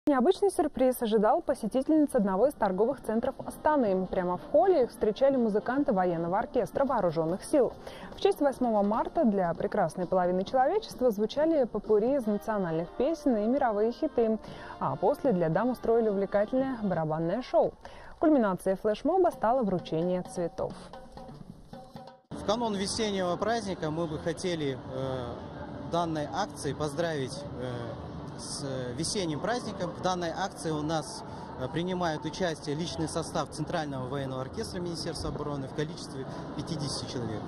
Необычный сюрприз ожидал посетительниц одного из торговых центров Астаны. Прямо в холле их встречали музыканты военного оркестра вооруженных сил. В честь 8 марта для прекрасной половины человечества звучали попурри из национальных песен и мировые хиты. А после для дам устроили увлекательное барабанное шоу. Кульминацией флешмоба стало вручение цветов. В канун весеннего праздника мы бы хотели данной акцией поздравить с весенним праздником. В данной акции у нас принимает участие личный состав Центрального военного оркестра Министерства обороны в количестве 50 человек.